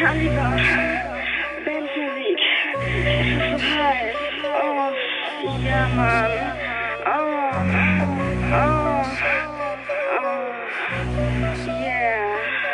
Kaliber, Bandmusik, es ist so heiß, oh, ja Mann, yeah.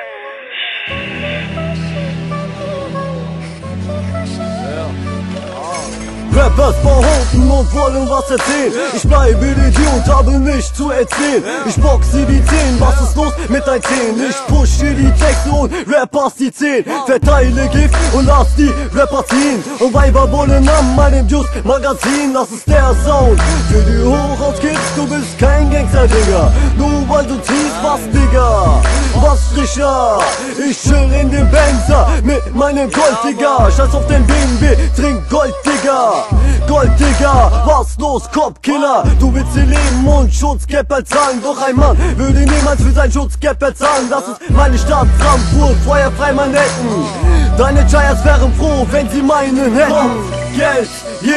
Rappers behaupten und wollen was erzählen. Ich bleibe Idiot, habe nichts zu erzählen. Ich boxe die Zehen, was ist los mit deinen Zähnen? Ich pushe die Texte und Rappers die 10. Verteile Gift und lass die Rapper ziehen. Und Weiber wollen an meinem Just-Magazin. Das ist der Sound für die Hochhauskids. Du bist kein Gangster, Digga. Nur weil du ziehst, was, Digga? Was frischer? Ich chill in dem Benzer mit meinem Gold, Digga. Scheiß auf den BMW, trink Gold, Digga. Gold, Digga, was los, Kopfkiller? Du willst ihr Leben und Schutzgeld bezahlen. Doch ein Mann würde niemals für sein Schutzgeld bezahlen. Das ist meine Stadt, Frankfurt, feuerfrei Manhattan. Deine Giants wären froh, wenn sie meinen hätten. Geld,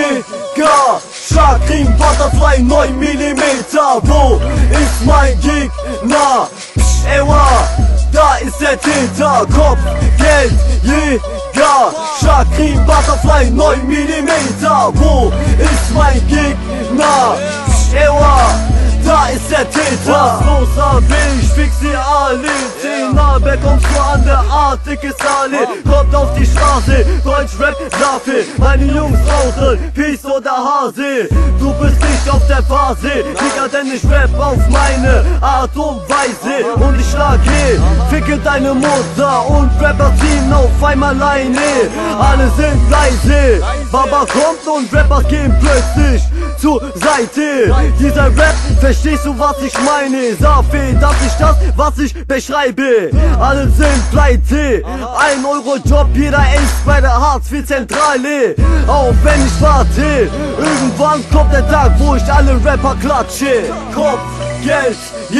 Jäger, Schakring, Butterfly, 9mm. Wo ist mein Gegner? Ewa, da ist der Täter. Kopf, Geld, Jäger, Schakrin, Butterfly, 9mm. Wo ist mein Gegner? Ewa, da ist der Täter. Was los, AB, ich fix sie alle. 10er, bekommst du an der Art, dickes Allee. Kommt auf die Straße, Deutschrap, Sache. Meine Jungs rauchen, Peace oder Hase. Du bist nicht auf der Phase, Digga, denn ich rap auf meine Art und Weise. Und ich schlage, ficke deine Mutter und Rapper ziehen auf einmal alleine. Alle sind leise, Baba kommt und Rappers gehen plötzlich zur Seite. Dieser Rap, verstehst du, was ich meine? Safi, das ist das, was ich beschreibe. Alle sind pleite, 1 Euro Job, jeder ist bei der Hartz-IV-Zentrale. Auch wenn ich warte, irgendwann kommt der Tag, wo ich alle Rapper klatsche. Kopf, Geld,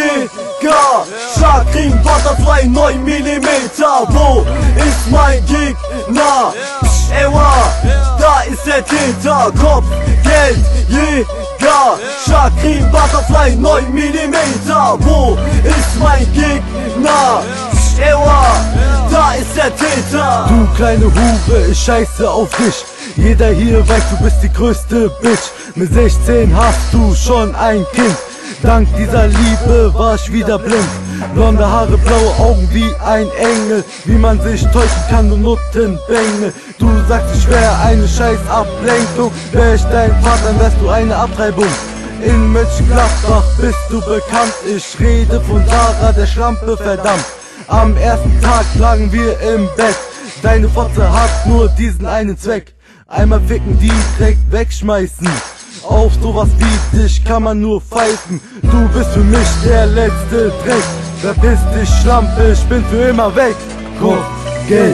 Jäger, Schakring, Butterfly, 9mm. Wo ist mein Gegner? Ewa, da ist der Täter. Kopf, Geld, Jäger, Schakrin, Butterfly, 9mm. Wo ist mein Gegner? Ewa, da ist der Täter. Du kleine Hure, ich scheiße auf dich. Jeder hier weiß, du bist die größte Bitch. Mit 16 hast du schon ein Kind. Dank dieser Liebe war ich wieder blind. Blonde Haare, blaue Augen wie ein Engel. Wie man sich täuschen kann, du Nuttenbengel. Du sagst, ich wär eine scheiß Ablenkung. Wär ich dein Vater, wärst du eine Abtreibung. In Mönchengladbach bist du bekannt. Ich rede von Sarah, der Schlampe, verdammt. Am ersten Tag lagen wir im Bett. Deine Fotze hat nur diesen einen Zweck. Einmal ficken, die direkt wegschmeißen. Auf sowas wie dich kann man nur pfeifen. Du bist für mich der letzte Dreck. Verpiss dich, Schlampe, ich bin für immer weg. Kopf, Geld,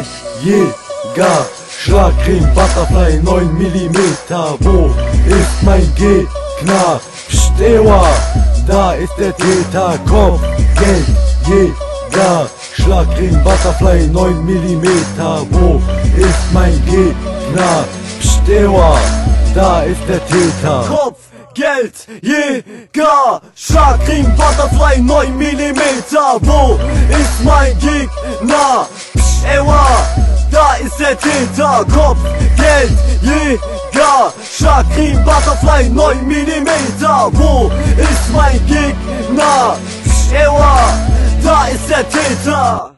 Jäger, Schlagcreme, Butterfly, 9mm. Wo ist mein Gegner? Psst, Ewa, da ist der Täter. Kopf, Geld, Jäger, Schlagcreme, Butterfly, 9mm. Wo ist mein Gegner? Psst, Ewa, da ist der Täter. Kopf, Geld, Jäger, Schakrin, Butterfly, 9mm. Wo ist mein Gegner? Ewa, da ist der Täter. Kopf, Geld, Jäger, Schakrin, Butterfly, 9mm. Wo ist mein Gegner? Ewa, da ist der Täter.